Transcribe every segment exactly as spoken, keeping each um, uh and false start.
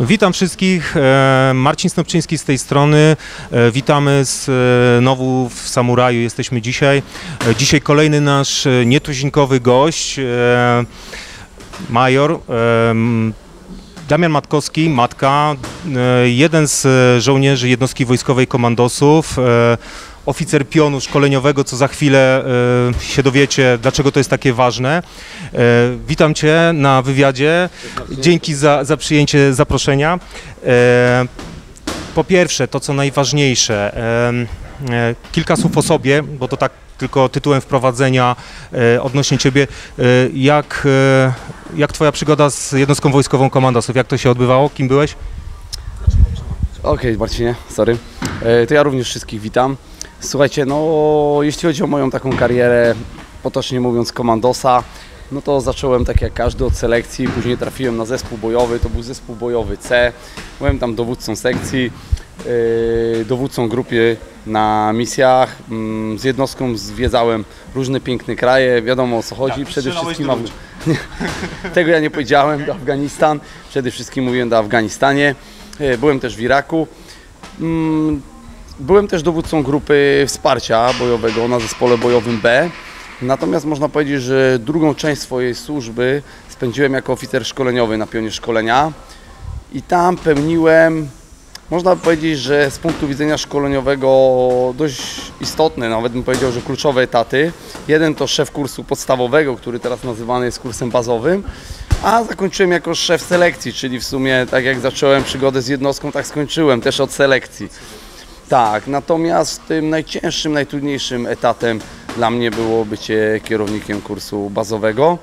Witam wszystkich, Marcin Snopczyński z tej strony, witamy znowu w Samuraju, jesteśmy dzisiaj. Dzisiaj kolejny nasz nietuzinkowy gość, major Damian Matkowski, Matka, jeden z żołnierzy jednostki wojskowej komandosów, oficer pionu szkoleniowego, co za chwilę e, się dowiecie, dlaczego to jest takie ważne. E, witam Cię na wywiadzie. Dzięki za, za przyjęcie zaproszenia. E, po pierwsze, to co najważniejsze, e, e, kilka słów o sobie, bo to tak tylko tytułem wprowadzenia e, odnośnie Ciebie. E, jak, e, jak Twoja przygoda z jednostką wojskową komandosów? Jak to się odbywało? Kim byłeś? Okej, okay, Marcinie, sorry. E, to ja również wszystkich witam. Słuchajcie, no jeśli chodzi o moją taką karierę, potocznie mówiąc komandosa, no to zacząłem tak jak każdy od selekcji, później trafiłem na zespół bojowy, to był zespół bojowy C, byłem tam dowódcą sekcji, yy, dowódcą grupy na misjach, yy, z jednostką zwiedzałem różne piękne kraje, wiadomo o co chodzi, tak, przede wszystkim, tego ja nie powiedziałem, do Afganistan, przede wszystkim mówiłem do Afganistanie, yy, byłem też w Iraku. Yy, Byłem też dowódcą grupy wsparcia bojowego na zespole bojowym B, natomiast można powiedzieć, że drugą część swojej służby spędziłem jako oficer szkoleniowy na pionie szkolenia i tam pełniłem, można powiedzieć, że z punktu widzenia szkoleniowego dość istotne, nawet bym powiedział, że kluczowe etaty. Jeden to szef kursu podstawowego, który teraz nazywany jest kursem bazowym, a zakończyłem jako szef selekcji, czyli w sumie tak jak zacząłem przygodę z jednostką, tak skończyłem też od selekcji. Tak, natomiast tym najcięższym, najtrudniejszym etatem dla mnie było bycie kierownikiem kursu bazowego.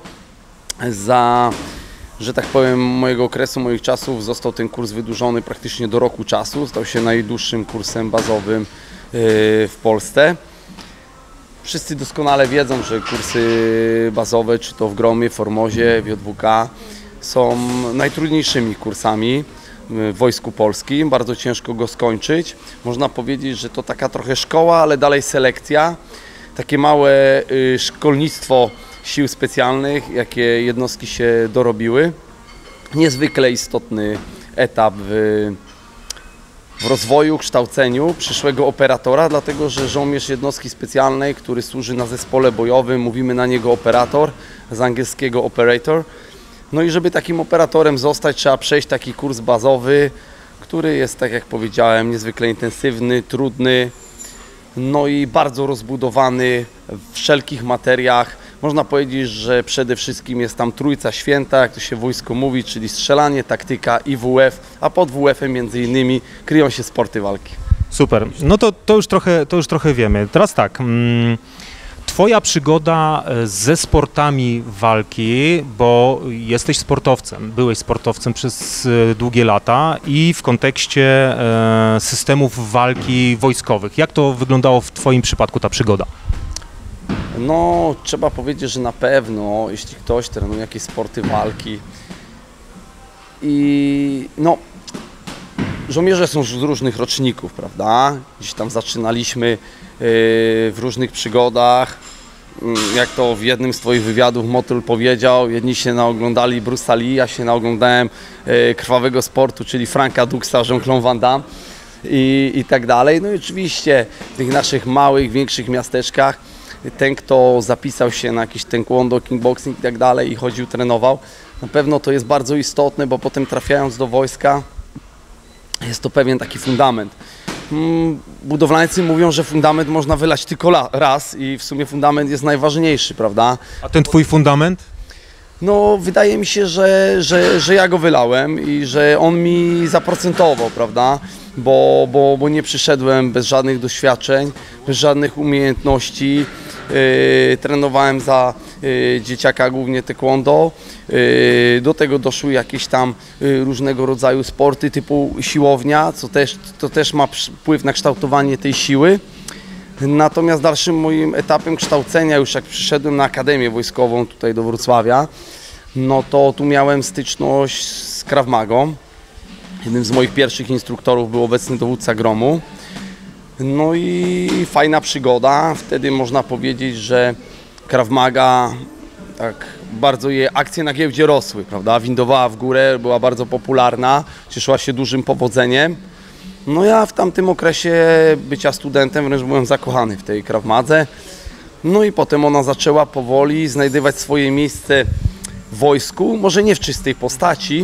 Za, że tak powiem, mojego okresu, moich czasów został ten kurs wydłużony praktycznie do roku czasu. Stał się najdłuższym kursem bazowym w Polsce. Wszyscy doskonale wiedzą, że kursy bazowe, czy to w Gromie, Formozie, w J W K, są najtrudniejszymi kursami w Wojsku Polskim, bardzo ciężko go skończyć. Można powiedzieć, że to taka trochę szkoła, ale dalej selekcja. Takie małe y, szkolnictwo sił specjalnych, jakie jednostki się dorobiły. Niezwykle istotny etap w, w rozwoju, kształceniu przyszłego operatora, dlatego że żołnierz jednostki specjalnej, który służy na zespole bojowym, mówimy na niego operator, z angielskiego operator. No i żeby takim operatorem zostać, trzeba przejść taki kurs bazowy, który jest, tak jak powiedziałem, niezwykle intensywny, trudny, no i bardzo rozbudowany w wszelkich materiach. Można powiedzieć, że przede wszystkim jest tam trójca święta, jak to się w wojsku mówi, czyli strzelanie, taktyka i W F, a pod W F-em między innymi kryją się sporty walki. Super, no to, to, już, trochę, to już trochę wiemy. Teraz tak. Mm... Twoja przygoda ze sportami walki, bo jesteś sportowcem, byłeś sportowcem przez długie lata i w kontekście systemów walki wojskowych. Jak to wyglądało w Twoim przypadku ta przygoda? No, trzeba powiedzieć, że na pewno, jeśli ktoś trenuje jakieś sporty walki i no, żołnierze są z różnych roczników, prawda? Gdzieś tam zaczynaliśmy w różnych przygodach, jak to w jednym z Twoich wywiadów Motyl powiedział, jedni się naoglądali Bruce'a Lee, ja się naoglądałem krwawego sportu, czyli Franka Duxa, Jean-Claude Van Damme i, i tak dalej. No i oczywiście w tych naszych małych, większych miasteczkach ten, kto zapisał się na jakiś taekwondo, kickboxing i tak dalej i chodził, trenował, na pewno to jest bardzo istotne, bo potem trafiając do wojska jest to pewien taki fundament. Budowlańcy mówią, że fundament można wylać tylko raz i w sumie fundament jest najważniejszy, prawda? A ten Twój fundament? No, wydaje mi się, że, że, że ja go wylałem i że on mi zaprocentował, prawda? Bo, bo, bo nie przyszedłem bez żadnych doświadczeń, bez żadnych umiejętności. Yy, trenowałem za yy, dzieciaka głównie taekwondo. Yy, do tego doszły jakieś tam yy, różnego rodzaju sporty typu siłownia, co też, to też ma wpływ na kształtowanie tej siły. Natomiast dalszym moim etapem kształcenia, już jak przyszedłem na Akademię Wojskową tutaj do Wrocławia, no to tu miałem styczność z Krav Magą. Jednym z moich pierwszych instruktorów był obecny dowódca Gromu. No i fajna przygoda. Wtedy można powiedzieć, że Krav Maga tak bardzo jej akcje na giełdzie rosły, prawda? Windowała w górę, była bardzo popularna, cieszyła się dużym powodzeniem. No ja w tamtym okresie bycia studentem wręcz byłem zakochany w tej Krav Madze. No i potem ona zaczęła powoli znajdywać swoje miejsce w wojsku, może nie w czystej postaci,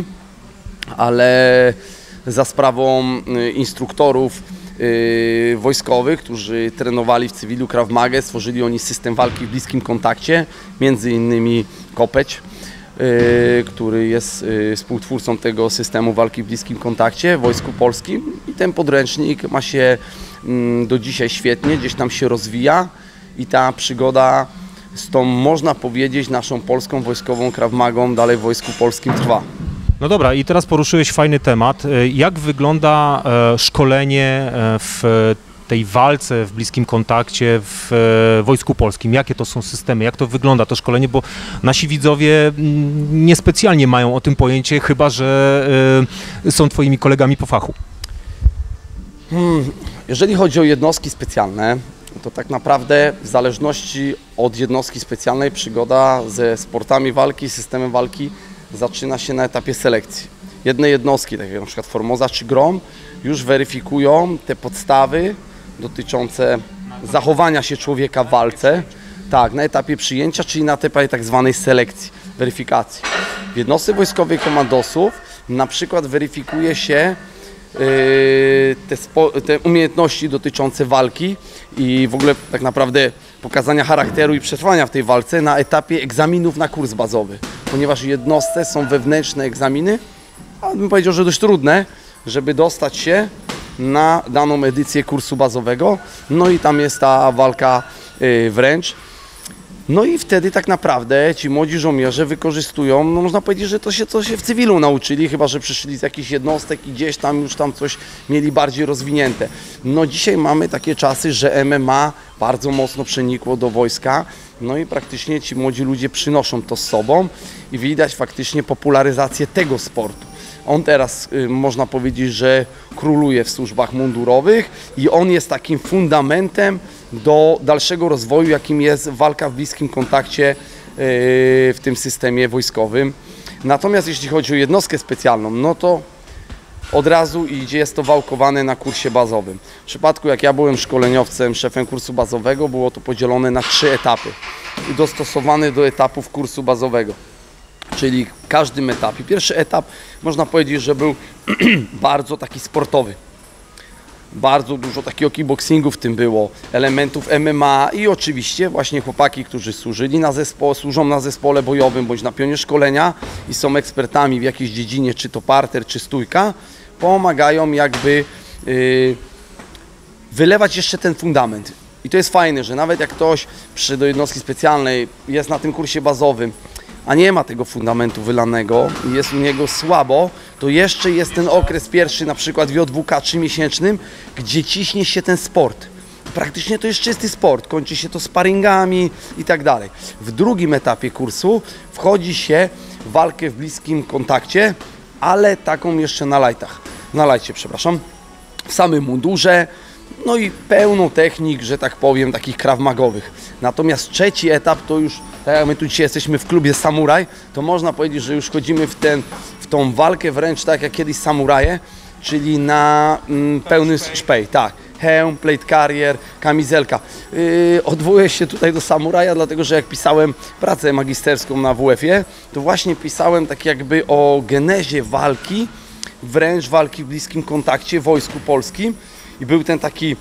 ale za sprawą instruktorów yy, wojskowych, którzy trenowali w cywilu Krav Magę, stworzyli oni system walki w bliskim kontakcie, między innymi Kopeć, yy, który jest yy, współtwórcą tego systemu walki w bliskim kontakcie w Wojsku Polskim i ten podręcznik ma się yy, do dzisiaj świetnie, gdzieś tam się rozwija i ta przygoda z tą, można powiedzieć, naszą polską wojskową Krav Magą dalej w Wojsku Polskim trwa. No dobra, i teraz poruszyłeś fajny temat. Jak wygląda e, szkolenie e, w tej walce, w bliskim kontakcie w e, Wojsku Polskim? Jakie to są systemy? Jak to wygląda to szkolenie? Bo nasi widzowie m, niespecjalnie mają o tym pojęcie, chyba że e, są twoimi kolegami po fachu. Hmm, jeżeli chodzi o jednostki specjalne, to tak naprawdę w zależności od jednostki specjalnej przygoda ze sportami walki, systemem walki zaczyna się na etapie selekcji. Jedne jednostki, takie jak na przykład Formosa czy Grom, już weryfikują te podstawy dotyczące zachowania się człowieka w walce, tak, na etapie przyjęcia, czyli na etapie tak zwanej selekcji, weryfikacji. W jednostce wojskowej komandosów na przykład weryfikuje się yy, te, spo, te umiejętności dotyczące walki i w ogóle tak naprawdę pokazania charakteru i przetrwania w tej walce na etapie egzaminów na kurs bazowy. Ponieważ w jednostce są wewnętrzne egzaminy, a bym powiedział, że dość trudne, żeby dostać się na daną edycję kursu bazowego. No i tam jest ta walka yy, wręcz. No i wtedy tak naprawdę ci młodzi żołnierze wykorzystują, no można powiedzieć, że to się, co się w cywilu nauczyli, chyba że przyszli z jakichś jednostek i gdzieś tam już tam coś mieli bardziej rozwinięte. No dzisiaj mamy takie czasy, że M M A bardzo mocno przenikło do wojska, no i praktycznie ci młodzi ludzie przynoszą to z sobą i widać faktycznie popularyzację tego sportu. On teraz y, można powiedzieć, że króluje w służbach mundurowych i on jest takim fundamentem do dalszego rozwoju, jakim jest walka w bliskim kontakcie y, w tym systemie wojskowym. Natomiast jeśli chodzi o jednostkę specjalną, no to od razu idzie, jest to wałkowane na kursie bazowym. W przypadku jak ja byłem szkoleniowcem, szefem kursu bazowego, było to podzielone na trzy etapy i dostosowane do etapów kursu bazowego. Czyli w każdym etapie. Pierwszy etap można powiedzieć, że był bardzo taki sportowy. Bardzo dużo takiego kickboxingu w tym było, elementów M M A i oczywiście właśnie chłopaki, którzy służyli na zespole, służą na zespole bojowym bądź na pionie szkolenia i są ekspertami w jakiejś dziedzinie, czy to parter, czy stójka, pomagają jakby yy, wylewać jeszcze ten fundament. I to jest fajne, że nawet jak ktoś przy do jednostki specjalnej jest na tym kursie bazowym, a nie ma tego fundamentu wylanego i jest u niego słabo, to jeszcze jest ten okres pierwszy, na przykład w J W K trzymiesięcznym, gdzie ciśnie się ten sport. Praktycznie to jest czysty sport, kończy się to sparingami i tak dalej. W drugim etapie kursu wchodzi się w walkę w bliskim kontakcie, ale taką jeszcze na lajtach, na lajcie, przepraszam, w samym mundurze, no i pełną technik, że tak powiem, takich krav magowych. Natomiast trzeci etap to już, tak jak my tu dzisiaj jesteśmy w klubie samuraj, to można powiedzieć, że już wchodzimy w, ten, w tą walkę wręcz tak jak kiedyś samuraje, czyli na mm, pełny szpej, tak. Hełm, plate carrier, kamizelka. Yy, odwołuję się tutaj do samuraja, dlatego że jak pisałem pracę magisterską na W F-ie, to właśnie pisałem tak jakby o genezie walki, wręcz walki w bliskim kontakcie w Wojsku Polskim. I był ten taki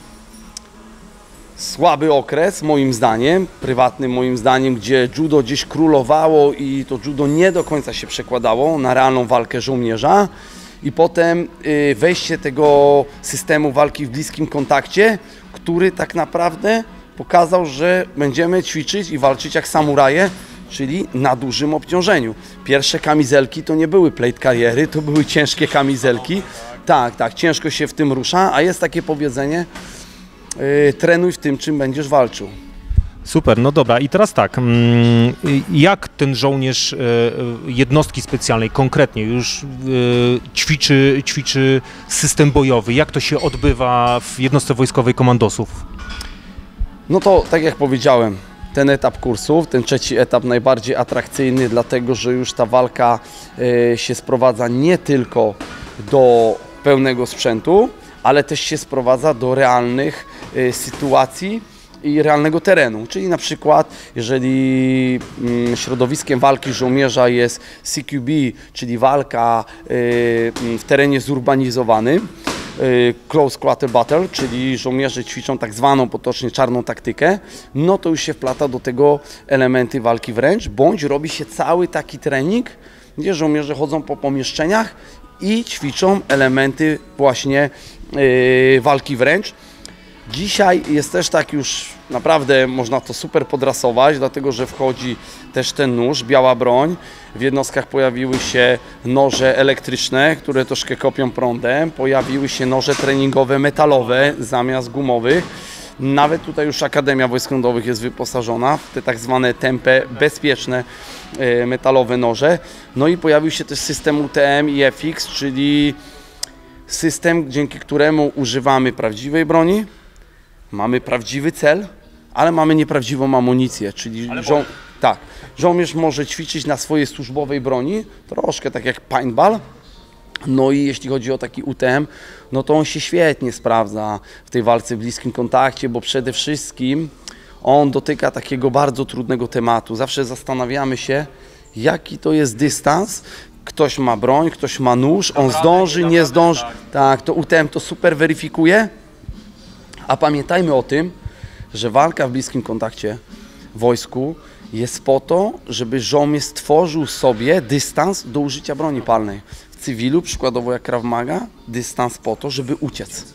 słaby okres, moim zdaniem, prywatnym moim zdaniem, gdzie judo gdzieś królowało i to judo nie do końca się przekładało na realną walkę żołnierza. I potem y, wejście tego systemu walki w bliskim kontakcie, który tak naprawdę pokazał, że będziemy ćwiczyć i walczyć jak samuraje, czyli na dużym obciążeniu. Pierwsze kamizelki to nie były plate carriery, to były ciężkie kamizelki. Tak, tak, ciężko się w tym rusza, a jest takie powiedzenie, yy, trenuj w tym, czym będziesz walczył. Super, no dobra i teraz tak, jak ten żołnierz jednostki specjalnej konkretnie już ćwiczy, ćwiczy system bojowy, jak to się odbywa w jednostce wojskowej komandosów? No to tak jak powiedziałem, ten etap kursów, ten trzeci etap najbardziej atrakcyjny, dlatego że już ta walka y, się sprowadza nie tylko do pełnego sprzętu, ale też się sprowadza do realnych y, sytuacji i realnego terenu, czyli na przykład jeżeli mm, środowiskiem walki żołnierza jest C Q B, czyli walka y, w terenie zurbanizowanym, y, Close Quarter Battle, czyli żołnierze ćwiczą tak zwaną potocznie czarną taktykę, no to już się wplata do tego elementy walki wręcz, bądź robi się cały taki trening, gdzie żołnierze chodzą po pomieszczeniach i ćwiczą elementy właśnie y, walki wręcz. Dzisiaj jest też tak już naprawdę można to super podrasować, dlatego że wchodzi też ten nóż, biała broń. W jednostkach pojawiły się noże elektryczne, które troszkę kopią prądem. Pojawiły się noże treningowe metalowe zamiast gumowych. Nawet tutaj już Akademia Wojsk Lądowych jest wyposażona w te tak zwane tempe, bezpieczne metalowe noże. No i pojawił się też system U T M i F X, czyli system, dzięki któremu używamy prawdziwej broni, mamy prawdziwy cel, ale mamy nieprawdziwą amunicję, czyli żo tak, żołnierz może ćwiczyć na swojej służbowej broni, troszkę tak jak paintball. No i jeśli chodzi o taki U T M, no to on się świetnie sprawdza w tej walce w bliskim kontakcie, bo przede wszystkim on dotyka takiego bardzo trudnego tematu. Zawsze zastanawiamy się, jaki to jest dystans. Ktoś ma broń, ktoś ma nóż, on zdąży, nie zdąży. Tak, to U T M to super weryfikuje. A pamiętajmy o tym, że walka w bliskim kontakcie w wojsku jest po to, żeby żołnierz stworzył sobie dystans do użycia broni palnej. W cywilu, przykładowo jak Krav Maga, dystans po to, żeby uciec.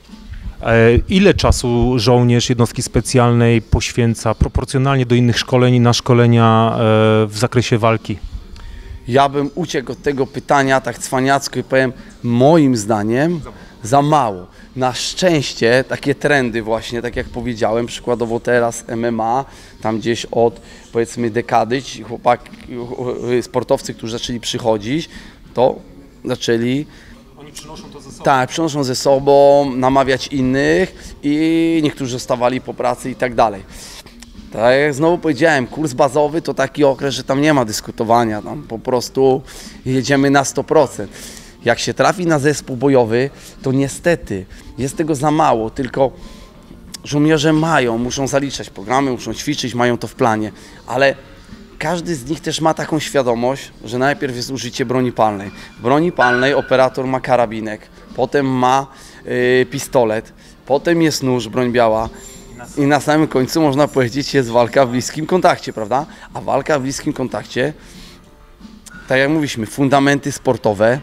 Ile czasu żołnierz jednostki specjalnej poświęca proporcjonalnie do innych szkoleń na szkolenia w zakresie walki? Ja bym uciekł od tego pytania tak cwaniacko i powiem, moim zdaniem za mało. Na szczęście takie trendy właśnie, tak jak powiedziałem, przykładowo teraz M M A, tam gdzieś od powiedzmy dekady ci chłopaki, sportowcy, którzy zaczęli przychodzić, to zaczęli Oni przynoszą to ze sobą. Tak, przynoszą ze sobą, namawiać innych i niektórzy zostawali po pracy i tak dalej. Tak jak znowu powiedziałem, kurs bazowy to taki okres, że tam nie ma dyskutowania, tam po prostu jedziemy na sto procent. Jak się trafi na zespół bojowy, to niestety jest tego za mało, tylko żołnierze mają, muszą zaliczać programy, muszą ćwiczyć, mają to w planie, ale każdy z nich też ma taką świadomość, że najpierw jest użycie broni palnej. W broni palnej operator ma karabinek, potem ma y, pistolet, potem jest nóż, broń biała i na samym końcu można powiedzieć jest walka w bliskim kontakcie, prawda? A walka w bliskim kontakcie, tak jak mówiliśmy, fundamenty sportowe,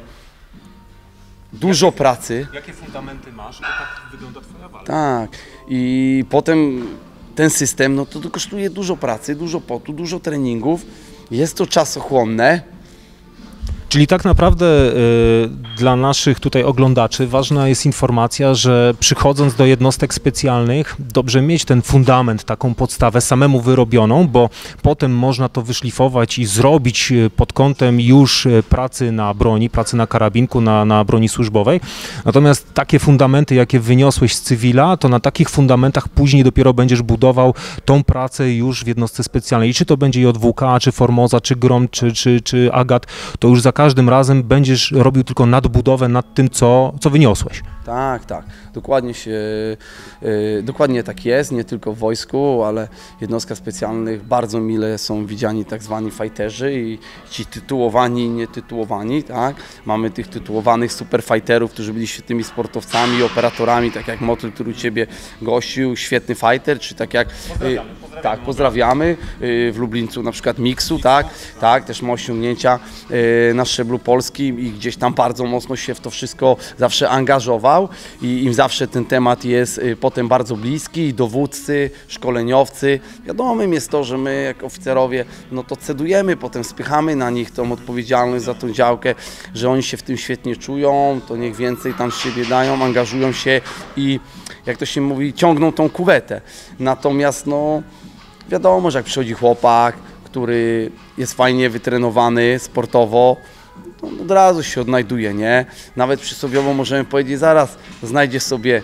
dużo jakie, pracy. Jakie fundamenty masz, to tak wygląda twoja walka. Tak. I potem ten system, no to, to kosztuje dużo pracy, dużo potu, dużo treningów. Jest to czasochłonne. Czyli tak naprawdę y, dla naszych tutaj oglądaczy ważna jest informacja, że przychodząc do jednostek specjalnych dobrze mieć ten fundament, taką podstawę samemu wyrobioną, bo potem można to wyszlifować i zrobić pod kątem już pracy na broni, pracy na karabinku, na, na broni służbowej. Natomiast takie fundamenty, jakie wyniosłeś z cywila, to na takich fundamentach później dopiero będziesz budował tą pracę już w jednostce specjalnej. I czy to będzie J W K, czy Formosa, czy Grom, czy, czy, czy Agat, to już za każdym razem będziesz robił tylko nadbudowę nad tym, co, co wyniosłeś. Tak, tak. Dokładnie się, yy, dokładnie tak jest, nie tylko w wojsku, ale w jednostkach specjalnych bardzo mile są widziani tak zwani fighterzy i ci tytułowani i nietytułowani, tak. Mamy tych tytułowanych superfighterów, którzy byli świetnymi sportowcami, operatorami, tak jak Motyl, który u Ciebie gościł, świetny fighter, czy tak jak... Yy, Tak, pozdrawiamy. W Lublińcu na przykład Miksu, tak, tak, też ma osiągnięcia na szczeblu polskim i gdzieś tam bardzo mocno się w to wszystko zawsze angażował i im zawsze ten temat jest potem bardzo bliski, dowódcy, szkoleniowcy. Wiadomym jest to, że my jak oficerowie, no to cedujemy, potem spychamy na nich tą odpowiedzialność za tą działkę, że oni się w tym świetnie czują, to niech więcej tam z siebie dają, angażują się i jak to się mówi, ciągną tą kuwetę. Natomiast no wiadomo, że jak przychodzi chłopak, który jest fajnie wytrenowany sportowo, to od razu się odnajduje, nie? Nawet przysłowiowo możemy powiedzieć, zaraz znajdzie sobie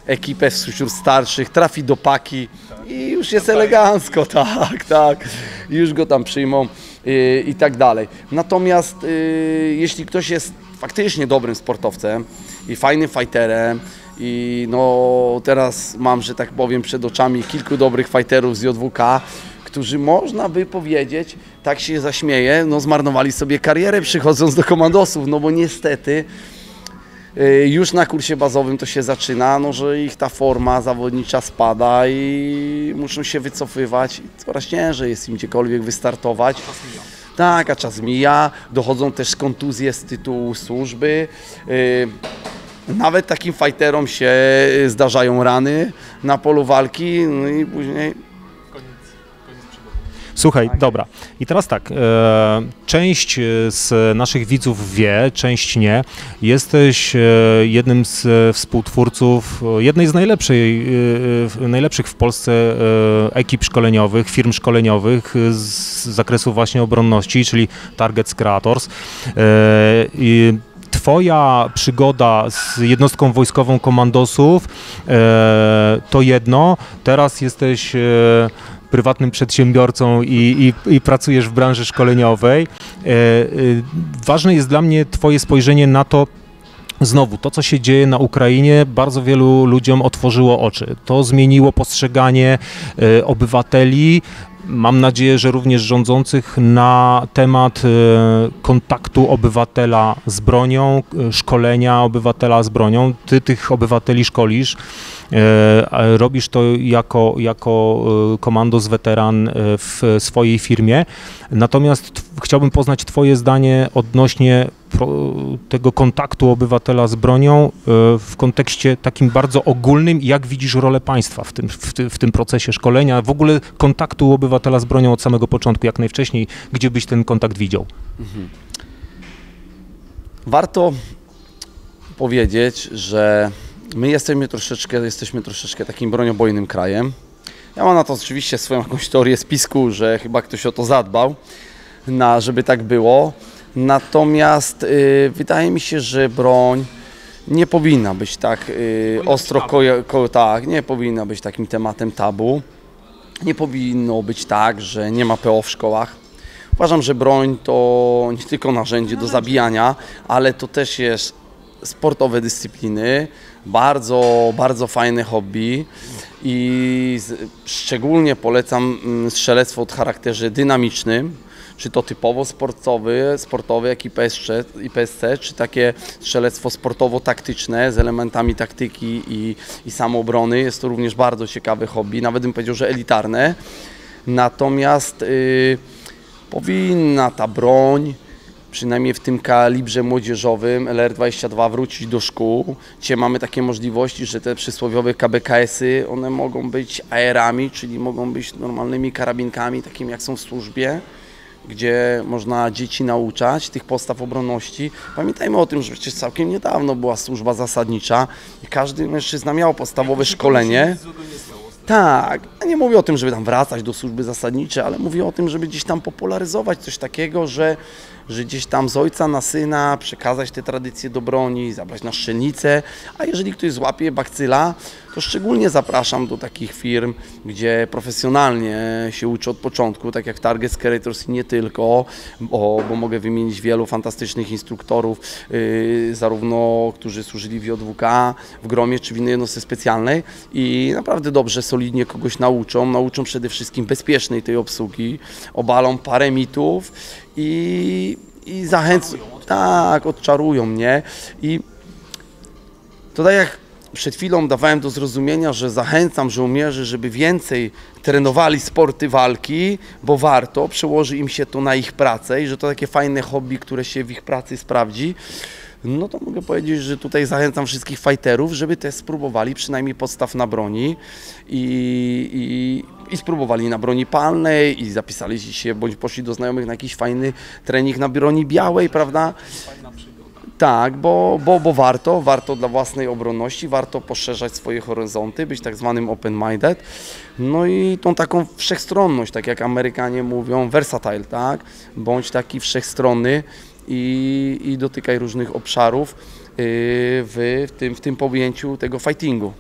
ekipę wśród starszych, trafi do paki i już jest elegancko, tak, tak, i już go tam przyjmą i, i tak dalej. Natomiast y, jeśli ktoś jest faktycznie dobrym sportowcem i fajnym fighterem i no teraz mam, że tak powiem, przed oczami kilku dobrych fighterów z J W K, którzy można by powiedzieć, tak się zaśmieję, no zmarnowali sobie karierę przychodząc do komandosów, no bo niestety już na kursie bazowym to się zaczyna, no, że ich ta forma zawodnicza spada i muszą się wycofywać. Coraz ciężej jest im gdziekolwiek wystartować. Tak, a czas mija. Dochodzą też kontuzje z tytułu służby. Nawet takim fighterom się zdarzają rany na polu walki, no i później... Słuchaj, dobra. I teraz tak, e, część z naszych widzów wie, część nie. Jesteś e, jednym z współtwórców jednej z najlepszej, e, najlepszych w Polsce e, ekip szkoleniowych, firm szkoleniowych z zakresu właśnie obronności, czyli Targets Creators. E, i Twoja przygoda z jednostką wojskową komandosów e, to jedno, teraz jesteś e, prywatnym przedsiębiorcą i, i, i pracujesz w branży szkoleniowej. E, e, ważne jest dla mnie Twoje spojrzenie na to, znowu, to co się dzieje na Ukrainie, bardzo wielu ludziom otworzyło oczy. To zmieniło postrzeganie e, obywateli, mam nadzieję, że również rządzących, na temat e, kontaktu obywatela z bronią, e, szkolenia obywatela z bronią. Ty tych obywateli szkolisz. E, robisz to jako, jako komandos weteran w swojej firmie. Natomiast t- chciałbym poznać Twoje zdanie odnośnie pro, tego kontaktu obywatela z bronią e, w kontekście takim bardzo ogólnym. Jak widzisz rolę państwa w tym, w, ty, w tym procesie szkolenia, w ogóle kontaktu obywatela z bronią od samego początku, jak najwcześniej, gdzie byś ten kontakt widział? Mhm. Warto powiedzieć, że my jesteśmy troszeczkę, jesteśmy troszeczkę takim broniobojnym krajem. Ja mam na to oczywiście swoją jakąś teorię spisku, że chyba ktoś o to zadbał, na, żeby tak było. Natomiast y, wydaje mi się, że broń nie powinna być tak y, ostro, ko, ko, tak, nie powinna być takim tematem tabu. Nie powinno być tak, że nie ma P O w szkołach. Uważam, że broń to nie tylko narzędzie do zabijania, ale to też jest sportowe dyscypliny, bardzo, bardzo fajne hobby i z, szczególnie polecam strzelectwo o charakterze dynamicznym, czy to typowo sportowy, sportowy jak i P S C, czy takie strzelectwo sportowo-taktyczne z elementami taktyki i, i samoobrony. Jest to również bardzo ciekawe hobby, nawet bym powiedział, że elitarne. Natomiast yy, powinna ta broń, przynajmniej w tym kalibrze młodzieżowym L R dwadzieścia dwa, wrócić do szkół. Dzisiaj mamy takie możliwości, że te przysłowiowe K B K S-y, one mogą być A R-ami, czyli mogą być normalnymi karabinkami, takimi jak są w służbie, gdzie można dzieci nauczać tych postaw obronności. Pamiętajmy o tym, że przecież całkiem niedawno była służba zasadnicza i każdy mężczyzna miał podstawowe szkolenie. Tak, ja nie mówię o tym, żeby tam wracać do służby zasadniczej, ale mówię o tym, żeby gdzieś tam popularyzować coś takiego, że, że gdzieś tam z ojca na syna przekazać te tradycje do broni, zabrać na strzelnicę, a jeżeli ktoś złapie bakcyla, to szczególnie zapraszam do takich firm, gdzie profesjonalnie się uczy od początku, tak jak Targets Creators i nie tylko, bo, bo mogę wymienić wielu fantastycznych instruktorów, yy, zarówno którzy służyli w J W K, w Gromie czy w innej jednostce specjalnej i naprawdę dobrze, solidnie kogoś nauczą, nauczą przede wszystkim bezpiecznej tej obsługi, obalą parę mitów i, i zachęcą, tak, odczarują mnie i to tak jak przed chwilą dawałem do zrozumienia, że zachęcam żołnierzy, żeby więcej trenowali sporty walki, bo warto, przełoży im się to na ich pracę i że to takie fajne hobby, które się w ich pracy sprawdzi. No to mogę powiedzieć, że tutaj zachęcam wszystkich fighterów, żeby też spróbowali przynajmniej podstaw na broni i, i, i spróbowali na broni palnej i zapisali się, bądź poszli do znajomych na jakiś fajny trening na broni białej, prawda? Tak, bo, bo, bo warto, warto dla własnej obronności, warto poszerzać swoje horyzonty, być tak zwanym open-minded. No i tą taką wszechstronność, tak jak Amerykanie mówią, versatile, tak? Bądź taki wszechstronny i, i dotykaj różnych obszarów yy, w, w, tym, w tym pojęciu tego fightingu.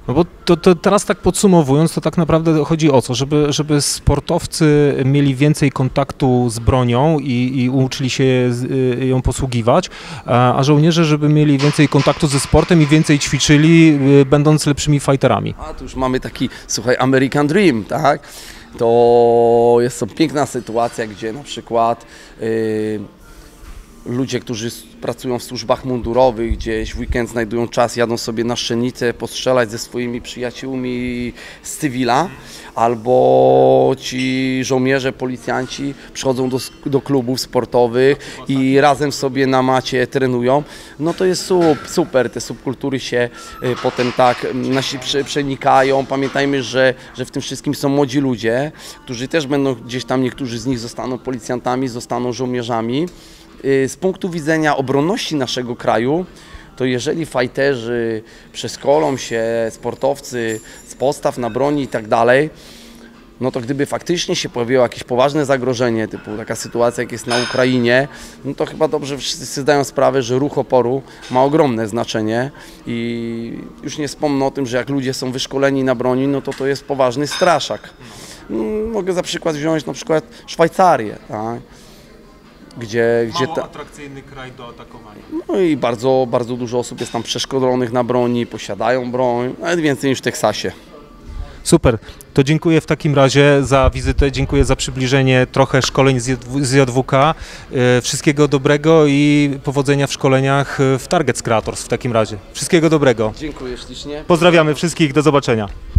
No bo to, to teraz tak podsumowując, to tak naprawdę chodzi o co? Żeby, żeby sportowcy mieli więcej kontaktu z bronią i, i uczyli się z- ją posługiwać, a, a żołnierze, żeby mieli więcej kontaktu ze sportem i więcej ćwiczyli, y, będąc lepszymi fighterami. A tu już mamy taki, słuchaj, American Dream, tak? To jest to piękna sytuacja, gdzie na przykład yy, ludzie, którzy s- pracują w służbach mundurowych, gdzieś w weekend znajdują czas, jadą sobie na Strzelnicę postrzelać ze swoimi przyjaciółmi z cywila, albo ci żołnierze, policjanci przychodzą do, sk- do klubów sportowych i razem sobie na macie trenują, no to jest sup, super, te subkultury się y, potem tak mm, nasi prze, przenikają. Pamiętajmy, że, że w tym wszystkim są młodzi ludzie, którzy też będą gdzieś tam, niektórzy z nich zostaną policjantami, zostaną żołnierzami. Y, Z punktu widzenia obronności naszego kraju, to jeżeli fajterzy przeszkolą się, sportowcy z postaw na broni i tak dalej, no to gdyby faktycznie się pojawiło jakieś poważne zagrożenie, typu taka sytuacja jak jest na Ukrainie, no to chyba dobrze wszyscy zdają sprawę, że ruch oporu ma ogromne znaczenie i już nie wspomnę o tym, że jak ludzie są wyszkoleni na broni, no to to jest poważny straszak. Mm, Mogę za przykład wziąć na przykład Szwajcarię, tak? Gdzie, gdzie ta, atrakcyjny kraj do atakowania. no i bardzo, bardzo dużo osób jest tam przeszkolonych na broni, posiadają broń, nawet więcej niż w Teksasie. Super, to dziękuję w takim razie za wizytę, dziękuję za przybliżenie trochę szkoleń z J W K. E, Wszystkiego dobrego i powodzenia w szkoleniach e, w Targets Creators w takim razie. Wszystkiego dobrego. Dziękuję ślicznie. Pozdrawiamy wszystkich, do zobaczenia.